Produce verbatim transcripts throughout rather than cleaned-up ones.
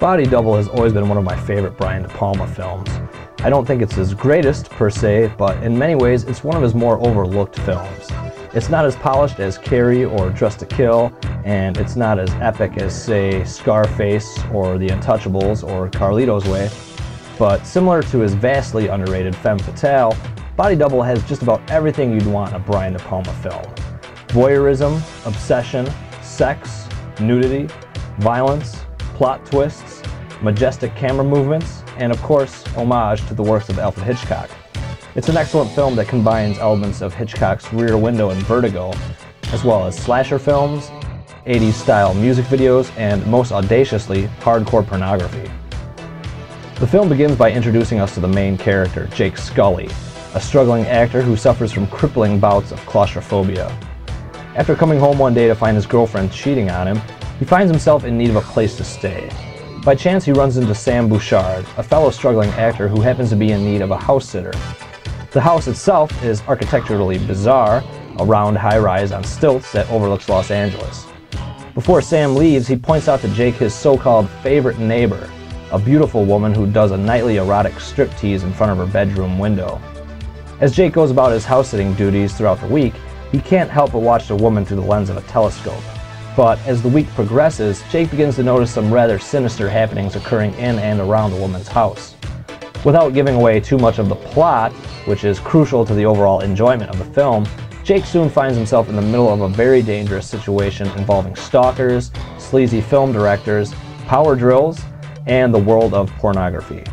Body Double has always been one of my favorite Brian De Palma films. I don't think it's his greatest per se, but in many ways it's one of his more overlooked films. It's not as polished as Carrie or Dressed to Kill, and it's not as epic as, say, Scarface or The Untouchables or Carlito's Way, but similar to his vastly underrated Femme Fatale, Body Double has just about everything you'd want in a Brian De Palma film. Voyeurism, obsession, sex, nudity, violence, plot twists, majestic camera movements, and of course, homage to the works of Alfred Hitchcock. It's an excellent film that combines elements of Hitchcock's Rear Window and Vertigo, as well as slasher films, eighties style music videos, and most audaciously, hardcore pornography. The film begins by introducing us to the main character, Jake Scully, a struggling actor who suffers from crippling bouts of claustrophobia. After coming home one day to find his girlfriend cheating on him, he finds himself in need of a place to stay. By chance, he runs into Sam Bouchard, a fellow struggling actor who happens to be in need of a house sitter. The house itself is architecturally bizarre, a round high-rise on stilts that overlooks Los Angeles. Before Sam leaves, he points out to Jake his so-called favorite neighbor, a beautiful woman who does a nightly erotic striptease in front of her bedroom window. As Jake goes about his house-sitting duties throughout the week, he can't help but watch the woman through the lens of a telescope. But as the week progresses, Jake begins to notice some rather sinister happenings occurring in and around the woman's house. Without giving away too much of the plot, which is crucial to the overall enjoyment of the film, Jake soon finds himself in the middle of a very dangerous situation involving stalkers, sleazy film directors, power drills, and the world of pornography.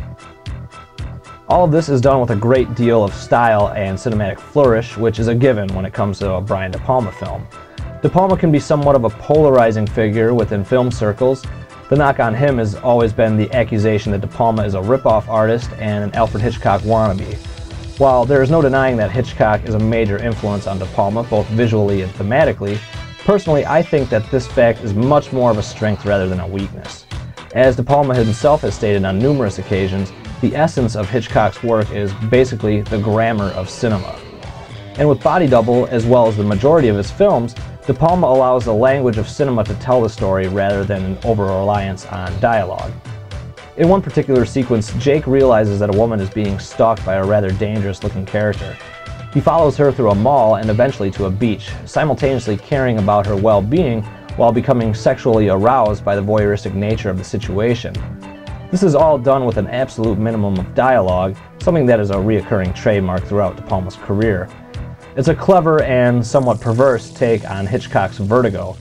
All of this is done with a great deal of style and cinematic flourish, which is a given when it comes to a Brian De Palma film. De Palma can be somewhat of a polarizing figure within film circles. The knock on him has always been the accusation that De Palma is a rip-off artist and an Alfred Hitchcock wannabe. While there is no denying that Hitchcock is a major influence on De Palma, both visually and thematically, personally I think that this fact is much more of a strength rather than a weakness. As De Palma himself has stated on numerous occasions, the essence of Hitchcock's work is basically the grammar of cinema. And with Body Double, as well as the majority of his films, De Palma allows the language of cinema to tell the story rather than an over-reliance on dialogue. In one particular sequence, Jake realizes that a woman is being stalked by a rather dangerous-looking character. He follows her through a mall and eventually to a beach, simultaneously caring about her well-being while becoming sexually aroused by the voyeuristic nature of the situation. This is all done with an absolute minimum of dialogue, something that is a reoccurring trademark throughout De Palma's career. It's a clever and somewhat perverse take on Hitchcock's Vertigo.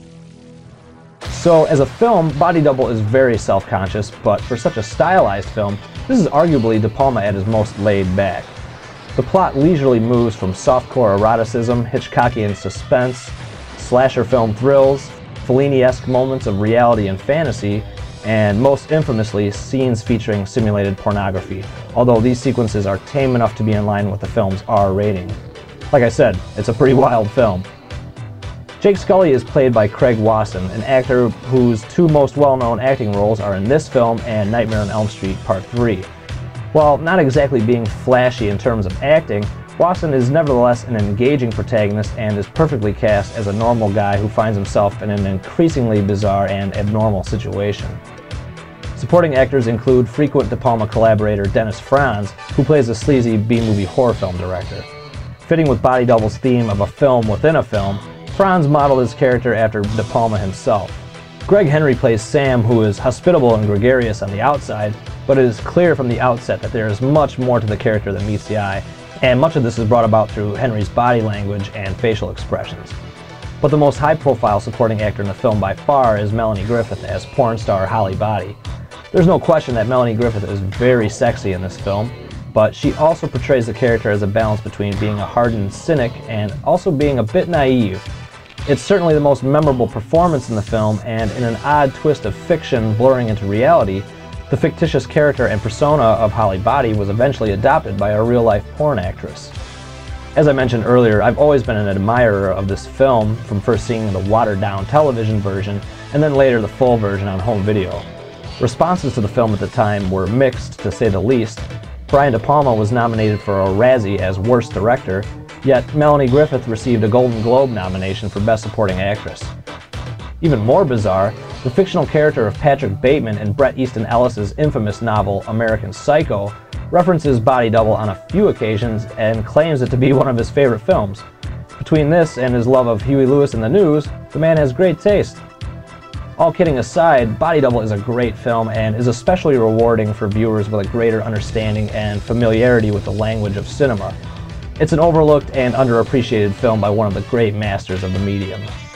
So as a film, Body Double is very self-conscious, but for such a stylized film, this is arguably De Palma at his most laid back. The plot leisurely moves from softcore eroticism, Hitchcockian suspense, slasher film thrills, Fellini-esque moments of reality and fantasy, and most infamously, scenes featuring simulated pornography, although these sequences are tame enough to be in line with the film's R rating. Like I said, it's a pretty wild film. Jake Scully is played by Craig Wasson, an actor whose two most well-known acting roles are in this film and Nightmare on Elm Street Part three. While not exactly being flashy in terms of acting, Wasson is nevertheless an engaging protagonist and is perfectly cast as a normal guy who finds himself in an increasingly bizarre and abnormal situation. Supporting actors include frequent De Palma collaborator Dennis Franz, who plays a sleazy B-movie horror film director. Fitting with Body Double's theme of a film within a film, Franz modeled his character after De Palma himself. Greg Henry plays Sam, who is hospitable and gregarious on the outside, but it is clear from the outset that there is much more to the character than meets the eye, and much of this is brought about through Henry's body language and facial expressions. But the most high-profile supporting actor in the film by far is Melanie Griffith as porn star Holly Body. There's no question that Melanie Griffith is very sexy in this film, but she also portrays the character as a balance between being a hardened cynic and also being a bit naive. It's certainly the most memorable performance in the film, and in an odd twist of fiction blurring into reality, the fictitious character and persona of Holly Body was eventually adopted by a real-life porn actress. As I mentioned earlier, I've always been an admirer of this film, from first seeing the watered-down television version and then later the full version on home video. Responses to the film at the time were mixed, to say the least. Brian De Palma was nominated for a Razzie as Worst Director, yet Melanie Griffith received a Golden Globe nomination for Best Supporting Actress. Even more bizarre, The fictional character of Patrick Bateman in Bret Easton Ellis's infamous novel American Psycho references Body Double on a few occasions and claims it to be one of his favorite films. Between this and his love of Huey Lewis and the News, the man has great taste. All kidding aside, Body Double is a great film and is especially rewarding for viewers with a greater understanding and familiarity with the language of cinema. It's an overlooked and underappreciated film by one of the great masters of the medium.